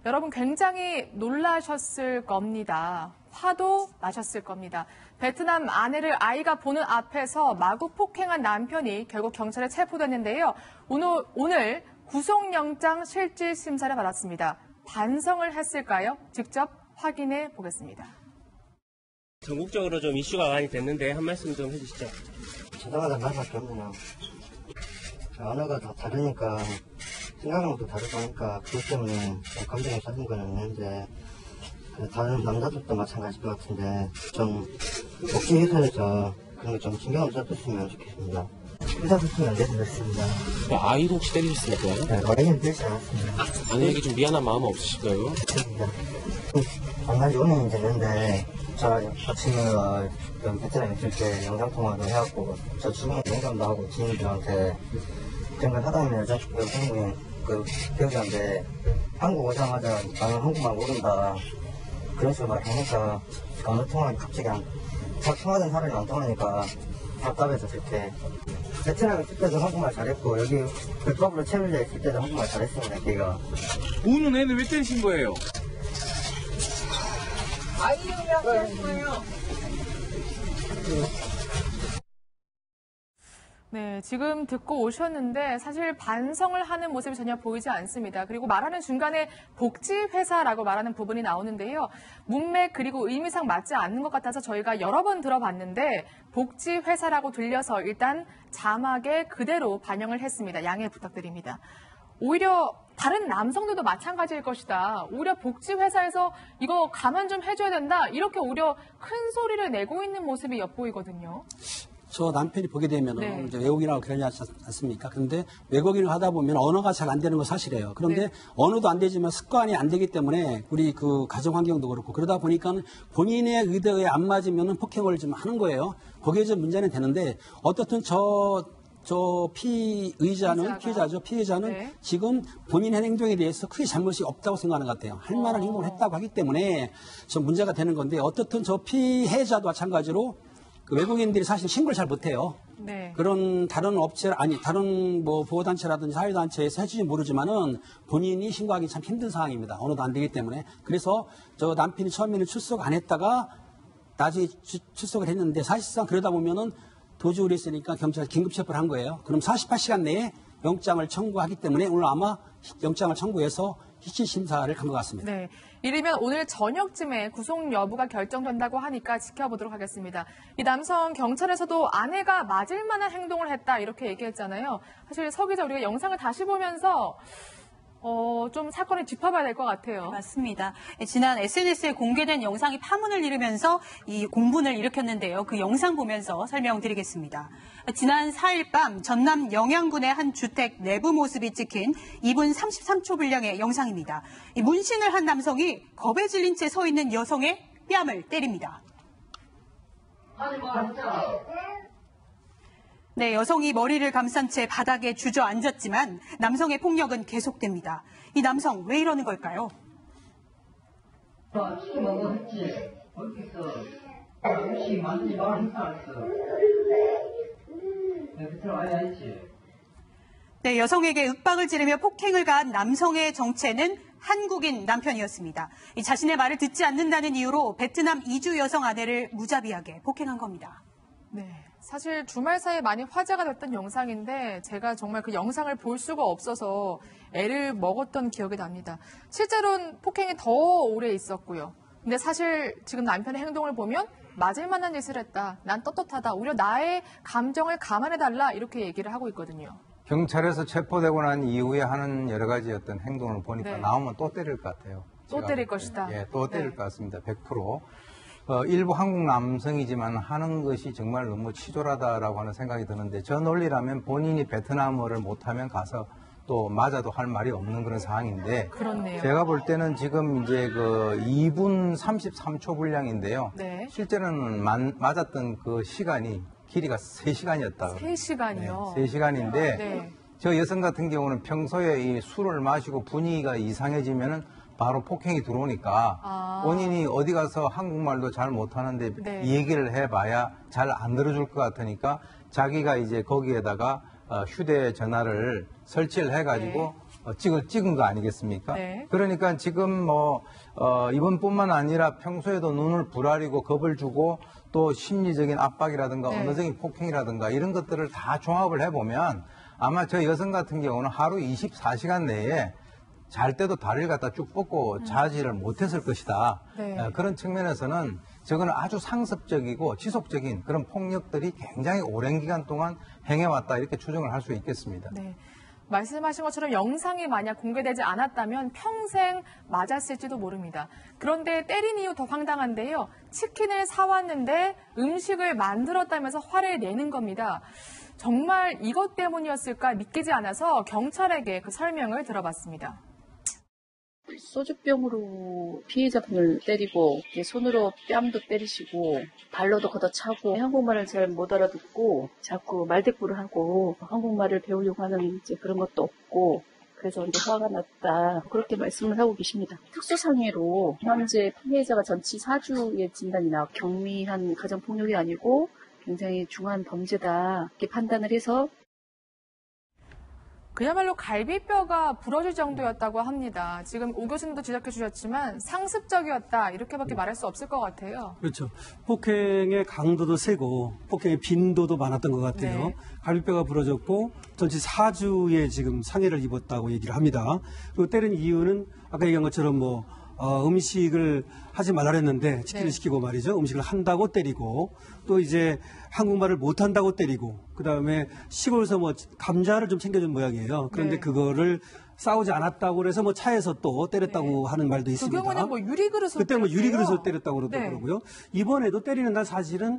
여러분 굉장히 놀라셨을 겁니다. 화도 나셨을 겁니다. 베트남 아내를 아이가 보는 앞에서 마구 폭행한 남편이 결국 경찰에 체포됐는데요. 오늘 구속영장 실질심사를 받았습니다. 반성을 했을까요? 직접 확인해 보겠습니다. 전국적으로 좀 이슈가 많이 됐는데 한 말씀 좀 해주시죠. 저당하다 말밖에 없네요. 언어가 다 다르니까 생각하는 것도 다르고 하니까 그것 때문에 좀 감정이 쌓인 건 있는데 다른 남자들도 마찬가지일 것 같은데 좀 복지회사에서 그런 거 좀 신경을 써줬으면 좋겠습니다. 의사소통이 안 돼서 그렇습니다. 아이도 혹시 때리셨습니까? 네, 아이는 되지 않았습니다. 아내에게 좀 미안한 마음 없으실까요? 그렇습니다. 만난 지 5년이 됐는데 저 아침에 베트남에 있을 때 영상통화도 해갖고 저 주변에 농담도 하고 지인들한테 그런 걸 하다 보면 여자친구의 그 배우자인데 한국 오자마자 나는 한국말 모른다 그런 식으로 말하니까 언어 통화가 갑자기 통화된 사람이 안 통하니까 답답해서 이렇게 베트남에 있을 때도 한국말 잘했고 여기 불법으로 체류자 있을 때도 한국말 잘했습니다. 걔가 우는 애는 왜 때리신 거예요? 아이들이라고 하는 거예요. 네, 지금 듣고 오셨는데 사실 반성을 하는 모습이 전혀 보이지 않습니다. 그리고 말하는 중간에 복지회사라고 말하는 부분이 나오는데요. 문맥 그리고 의미상 맞지 않는 것 같아서 저희가 여러 번 들어봤는데 복지회사라고 들려서 일단 자막에 그대로 반영을 했습니다. 양해 부탁드립니다. 오히려 다른 남성들도 마찬가지일 것이다. 오히려 복지회사에서 이거 감안 좀 해줘야 된다. 이렇게 오히려 큰 소리를 내고 있는 모습이 엿보이거든요. 저 남편이 보게 되면 네. 이제 외국인이라고 그러지 않습니까? 그런데 외국인을 하다 보면 언어가 잘 안 되는 건 사실이에요. 그런데 네. 언어도 안 되지만 습관이 안 되기 때문에 우리 그 가정 환경도 그렇고 그러다 보니까 본인의 의도에 안 맞으면 폭행을 좀 하는 거예요. 거기에 좀 문제는 되는데 어떻든 피해자는 네. 지금 본인의 행동에 대해서 크게 잘못이 없다고 생각하는 것 같아요. 할 만한 행동을 했다고 하기 때문에 좀 문제가 되는 건데 어떻든 저 피해자도 마찬가지로 그 외국인들이 사실 신고를 잘 못해요. 네. 그런 다른 다른 뭐 보호단체라든지 사회단체에서 해주지 모르지만은 본인이 신고하기 참 힘든 상황입니다. 언어도 안 되기 때문에. 그래서 저 남편이 처음에는 출석 안 했다가 나중에 출석을 했는데 사실상 그러다 보면은 도주를 했으니까 경찰이 긴급 체포를 한 거예요. 그럼 48시간 내에 영장을 청구하기 때문에 오늘 아마 영장을 청구해서 실질심사를 간 것 같습니다. 네. 이르면 오늘 저녁쯤에 구속 여부가 결정된다고 하니까 지켜보도록 하겠습니다. 이 남성 경찰에서도 아내가 맞을 만한 행동을 했다 이렇게 얘기했잖아요. 사실 서 기자 우리가 영상을 다시 보면서 좀 사건을 짚어봐야 될 것 같아요. 맞습니다. 지난 SNS에 공개된 영상이 파문을 일으면서 이 공분을 일으켰는데요. 그 영상 보면서 설명드리겠습니다. 지난 4일 밤 전남 영양군의 한 주택 내부 모습이 찍힌 2분 33초 분량의 영상입니다. 이 문신을 한 남성이 겁에 질린 채 서 있는 여성의 뺨을 때립니다. 네, 여성이 머리를 감싼 채 바닥에 주저앉았지만 남성의 폭력은 계속됩니다. 이 남성 왜 이러는 걸까요? 네, 여성에게 윽박을 지르며 폭행을 가한 남성의 정체는 한국인 남편이었습니다. 자신의 말을 듣지 않는다는 이유로 베트남 이주 여성 아내를 무자비하게 폭행한 겁니다. 네. 사실 주말 사이에 많이 화제가 됐던 영상인데 제가 정말 그 영상을 볼 수가 없어서 애를 먹었던 기억이 납니다. 실제로는 폭행이 더 오래 있었고요. 근데 사실 지금 남편의 행동을 보면 맞을 만한 짓을 했다. 난 떳떳하다. 오히려 나의 감정을 감안해달라. 이렇게 얘기를 하고 있거든요. 경찰에서 체포되고 난 이후에 하는 여러 가지 어떤 행동을 보니까 네. 나오면 또 때릴 것 같아요. 또 때릴 것이다. 예, 또 때릴 네. 것 같습니다. 100%. 일부 한국 남성이지만 하는 것이 정말 너무 치졸하다라고 하는 생각이 드는데 저 논리라면 본인이 베트남어를 못하면 가서 또 맞아도 할 말이 없는 그런 상황인데 그렇네요. 제가 볼 때는 지금 이제 그 2분 33초 분량인데요. 네. 실제로는 맞았던 그 시간이 길이가 3시간이었다. 3시간이요? 네, 3시간인데 네. 저 여성 같은 경우는 평소에 이 술을 마시고 분위기가 이상해지면은 바로 폭행이 들어오니까 본인이 어디 가서 한국말도 잘 못하는데 네. 얘기를 해봐야 잘 안 들어줄 것 같으니까 자기가 이제 거기에다가 휴대전화를 설치를 해가지고 네. 찍은 거 아니겠습니까? 네. 그러니까 지금 이번뿐만 아니라 평소에도 눈을 부라리고 겁을 주고 또 심리적인 압박이라든가 네. 언어적인 폭행이라든가 이런 것들을 다 종합을 해보면 아마 저 여성 같은 경우는 하루 24시간 내에 잘 때도 다리를 갖다 쭉 뻗고 자지를 못했을 것이다. 네. 그런 측면에서는 저거는 아주 상습적이고 지속적인 그런 폭력들이 굉장히 오랜 기간 동안 행해왔다 이렇게 추정을 할 수 있겠습니다. 네. 말씀하신 것처럼 영상이 만약 공개되지 않았다면 평생 맞았을지도 모릅니다. 그런데 때린 이유 더 황당한데요. 치킨을 사왔는데 음식을 만들었다면서 화를 내는 겁니다. 정말 이것 때문이었을까 믿기지 않아서 경찰에게 그 설명을 들어봤습니다. 소주병으로 피해자분을 때리고 손으로 뺨도 때리시고 발로도 걷어차고 한국말을 잘 못 알아듣고 자꾸 말대꾸를 하고 한국말을 배우려고 하는 그런 것도 없고 그래서 이제 화가 났다 그렇게 말씀을 하고 계십니다. 특수상해로 현재 피해자가 전치 4주의 진단이 나와 경미한 가정폭력이 아니고 굉장히 중한 범죄다 이렇게 판단을 해서 그야말로 갈비뼈가 부러질 정도였다고 합니다. 지금 오 교수님도 지적해 주셨지만 상습적이었다 이렇게밖에 말할 수 없을 것 같아요. 그렇죠. 폭행의 강도도 세고 폭행의 빈도도 많았던 것 같아요. 네. 갈비뼈가 부러졌고 전치 4주의 지금 상해를 입었다고 얘기를 합니다. 그리고 때린 이유는 아까 얘기한 것처럼 음식을 하지 말라 했는데 치킨을 네. 시키고 말이죠. 음식을 한다고 때리고 또 이제 한국말을 못한다고 때리고 그다음에 시골에서 감자를 좀 챙겨준 모양이에요. 그런데 네. 그거를 싸우지 않았다고 그래서 차에서 또 때렸다고 하는 말도 그 있습니다. 경우는 유리그릇을 그때 때렸대요. 유리그릇을 때렸다고 네. 그러더라고요. 이번에도 때리는 날 사실은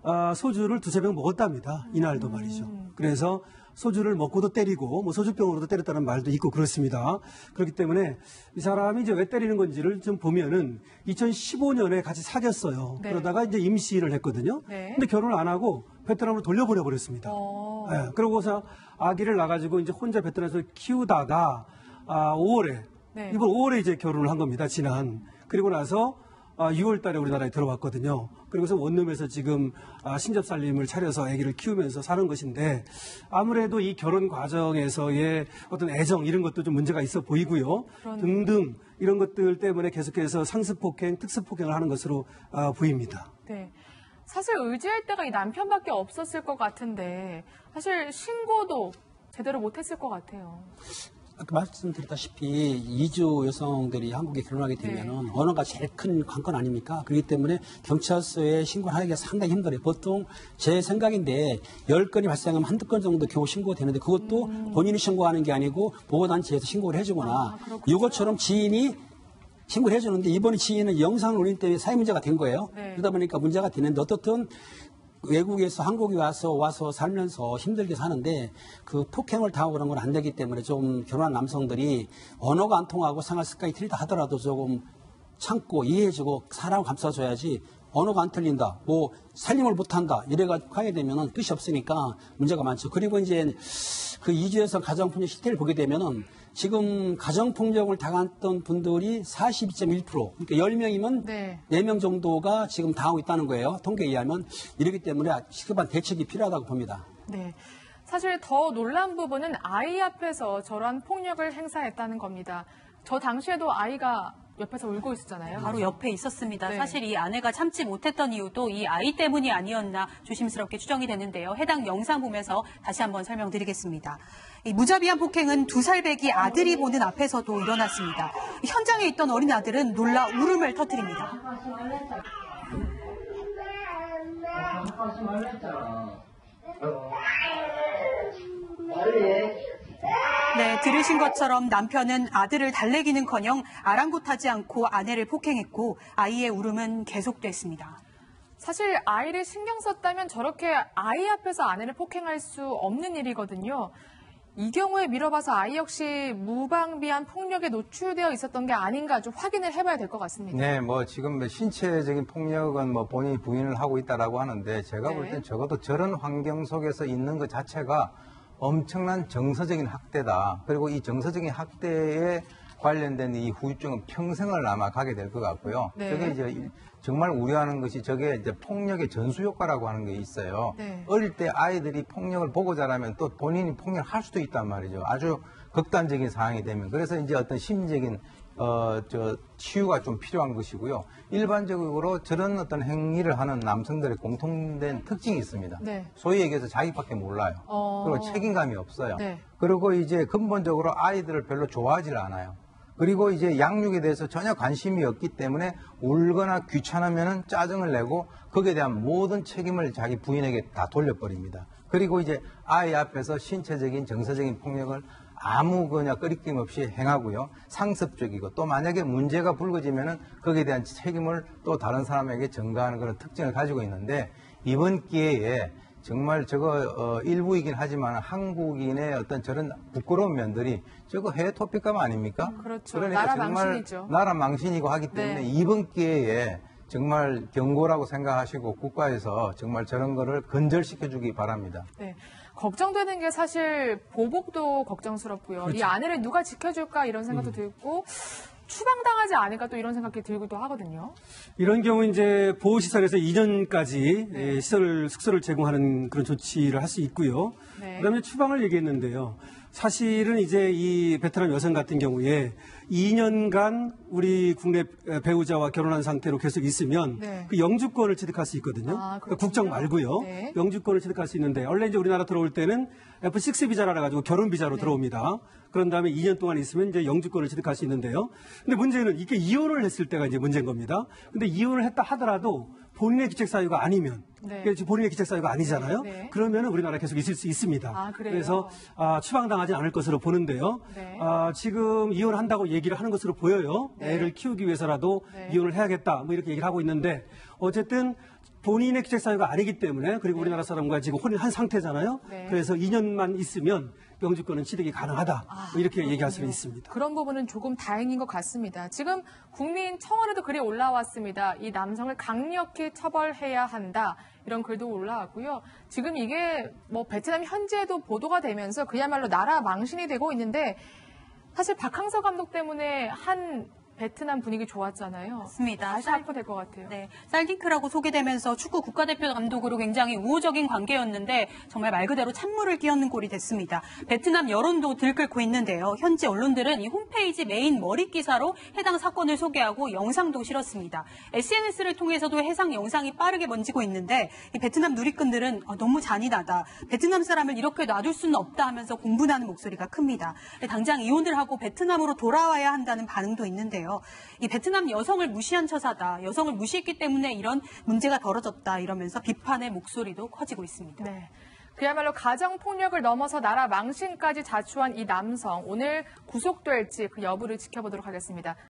소주를 두세 병 먹었답니다. 이날도 말이죠. 그래서 소주를 먹고도 때리고 소주병으로도 때렸다는 말도 있고 그렇습니다. 그렇기 때문에 이 사람이 이제 왜 때리는 건지를 좀 보면은 2015년에 같이 사귀었어요. 네. 그러다가 이제 임시를 했거든요. 네. 근데 결혼을 안 하고 베트남으로 돌려보내 버렸습니다. 네, 그러고서 아기를 낳아가지고 이제 혼자 베트남에서 키우다가 5월에 네. 이번 5월에 이제 결혼을 한 겁니다. 지난. 그리고 나서 6월 달에 우리나라에 들어왔거든요. 그리고서 원룸에서 지금 신접살림을 차려서 아기를 키우면서 사는 것인데 아무래도 이 결혼 과정에서의 어떤 애정 이런 것도 좀 문제가 있어 보이고요. 그러네요. 등등 이런 것들 때문에 계속해서 상습폭행, 특수폭행을 하는 것으로 보입니다. 네. 사실 의지할 때가 이 남편밖에 없었을 것 같은데 사실 신고도 제대로 못했을 것 같아요. 아까 말씀드렸다시피 이주 여성들이 한국에 결혼하게 되면은 언어가 제일 큰 관건 아닙니까? 그렇기 때문에 경찰서에 신고하기가 상당히 힘들어요. 보통 제 생각인데 10건이 발생하면 한두 건 정도 겨우 신고가 되는데 그것도 본인이 신고하는 게 아니고 보호단체에서 신고를 해주거나 이것처럼 지인이 신고를 해주는데 이번에 지인은 영상을 올린 때문에 사회 문제가 된 거예요. 네. 그러다 보니까 문제가 되는데 어떻든 외국에서 한국에 와서 살면서 힘들게 사는데 그 폭행을 당하고 그런 건 안 되기 때문에 좀 결혼한 남성들이 언어가 안 통하고 생활 습관이 틀리다 하더라도 조금 참고 이해해주고 사람을 감싸줘야지 언어가 안 틀린다, 살림을 못한다 이래가지고 하게 되면은 끝이 없으니까 문제가 많죠. 그리고 이제 그 이주에서 가정폭력 실태를 보게 되면은 지금 가정폭력을 당했던 분들이 42.1%, 그러니까 10명이면 네. 4명 정도가 지금 당하고 있다는 거예요. 통계에 의하면. 이렇기 때문에 시급한 대책이 필요하다고 봅니다. 네. 사실 더 놀란 부분은 아이 앞에서 저러한 폭력을 행사했다는 겁니다. 저 당시에도 아이가 옆에서 울고 있었잖아요. 바로 옆에 있었습니다. 네. 사실 이 아내가 참지 못했던 이유도 이 아이 때문이 아니었나 조심스럽게 추정이 되는데요. 해당 영상 보면서 다시 한번 설명드리겠습니다. 이 무자비한 폭행은 2살배기 아들이 보는 앞에서도 일어났습니다. 현장에 있던 어린 아들은 놀라 울음을 터뜨립니다. 네, 들으신 것처럼 남편은 아들을 달래기는커녕 아랑곳하지 않고 아내를 폭행했고 아이의 울음은 계속됐습니다. 사실 아이를 신경 썼다면 저렇게 아이 앞에서 아내를 폭행할 수 없는 일이거든요. 이 경우에 미뤄봐서 아이 역시 무방비한 폭력에 노출되어 있었던 게 아닌가 좀 확인을 해봐야 될 것 같습니다. 네, 지금 신체적인 폭력은 본인이 부인을 하고 있다라고 하는데 제가 볼 땐 적어도 저런 환경 속에서 있는 것 자체가 엄청난 정서적인 학대다. 그리고 이 정서적인 학대에 관련된 이 후유증은 평생을 아마 가게 될 것 같고요. 네. 저게 이제 정말 우려하는 것이 저게 이제 폭력의 전수 효과라고 하는 게 있어요. 네. 어릴 때 아이들이 폭력을 보고 자라면 또 본인이 폭력을 할 수도 있단 말이죠. 아주 극단적인 상황이 되면 그래서 이제 어떤 심리적인 치유가 좀 필요한 것이고요. 일반적으로 저런 어떤 행위를 하는 남성들의 공통된 특징이 있습니다. 네. 소위 얘기해서 자기밖에 몰라요. 그리고 책임감이 없어요. 네. 그리고 이제 근본적으로 아이들을 별로 좋아하지 않아요. 그리고 이제 양육에 대해서 전혀 관심이 없기 때문에 울거나 귀찮으면 짜증을 내고 거기에 대한 모든 책임을 자기 부인에게 다 돌려버립니다. 그리고 이제 아이 앞에서 신체적인 정서적인 폭력을 아무 끄리낌 없이 행하고요. 상습적이고 또 만약에 문제가 불거지면은 거기에 대한 책임을 또 다른 사람에게 전가하는 그런 특징을 가지고 있는데 이번 기회에 정말 저거 일부이긴 하지만 한국인의 어떤 저런 부끄러운 면들이 저거 해외 토픽감 아닙니까? 그렇죠. 그러니까 나라 정말 망신이죠. 나라 망신이고 하기 때문에 네. 이번 기회에 정말 경고라고 생각하시고 국가에서 정말 저런 거를 건절시켜주기 바랍니다. 네. 걱정되는 게 사실 보복도 걱정스럽고요. 이 아내를 누가 지켜줄까 이런 생각도 들고 추방당하지 않을까 또 이런 생각이 들기도 하거든요. 이런 경우 이제 보호시설에서 2년까지 숙소를 제공하는 그런 조치를 할 수 있고요. 네. 그다음에 추방을 얘기했는데요. 사실은 이제 이 베트남 여성 같은 경우에 2년간 우리 국내 배우자와 결혼한 상태로 계속 있으면 네. 그 영주권을 취득할 수 있거든요. 그렇군요. 국적 말고요. 네. 영주권을 취득할 수 있는데 원래 이제 우리나라 들어올 때는 F6 비자라 가지고 결혼 비자로 네. 들어옵니다. 그런 다음에 2년 동안 있으면 이제 영주권을 취득할 수 있는데요. 근데 문제는 이게 이혼을 했을 때가 이제 문제인 겁니다. 근데 이혼을 했다 하더라도 본인의 기책 사유가 아니면 네. 그러니까 본인의 기책 사유가 아니잖아요. 네. 그러면 우리나라에 계속 있을 수 있습니다. 그래요? 그래서 추방당하지 않을 것으로 보는데요. 네. 지금 이혼한다고 얘기를 하는 것으로 보여요. 네. 애를 키우기 위해서라도 네. 이혼을 해야겠다. 뭐 이렇게 얘기를 하고 있는데 어쨌든 본인의 기책 사유가 아니기 때문에 그리고 우리나라 사람과 지금 혼인한 상태잖아요. 네. 그래서 2년만 있으면 영주권은 취득이 가능하다. 뭐 이렇게 얘기할 수는 있습니다. 그런 부분은 조금 다행인 것 같습니다. 지금 국민 청원에도 글이 올라왔습니다. 이 남성을 강력히 처벌해야 한다. 이런 글도 올라왔고요. 지금 이게 뭐 베트남 현지에도 보도가 되면서 그야말로 나라 망신이 되고 있는데 사실 박항서 감독 때문에 한 베트남 분위기 좋았잖아요. 맞습니다. 다시 한번 될 것 같아요. 네, 살딩크라고 소개되면서 축구 국가대표 감독으로 굉장히 우호적인 관계였는데 정말 말 그대로 찬물을 끼얹는 꼴이 됐습니다. 베트남 여론도 들끓고 있는데요. 현지 언론들은 이 홈페이지 메인 머릿 기사로 해당 사건을 소개하고 영상도 실었습니다. SNS를 통해서도 해당 영상이 빠르게 번지고 있는데 이 베트남 누리꾼들은 너무 잔인하다. 베트남 사람을 이렇게 놔둘 수는 없다 하면서 공분하는 목소리가 큽니다. 당장 이혼을 하고 베트남으로 돌아와야 한다는 반응도 있는데요. 이 베트남 여성을 무시한 처사다. 여성을 무시했기 때문에 이런 문제가 벌어졌다. 이러면서 비판의 목소리도 커지고 있습니다. 네. 그야말로 가정폭력을 넘어서 나라 망신까지 자초한 이 남성, 오늘 구속될지 그 여부를 지켜보도록 하겠습니다.